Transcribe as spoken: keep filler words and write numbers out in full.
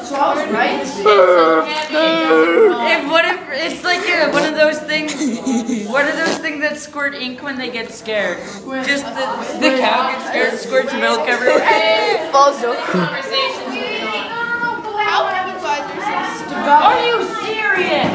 So I was right. If what if it's like a, one of those things? What are those things that squirt ink when they get scared? Just the the cow gets scared, and squirts milk everywhere. Also. Are you serious?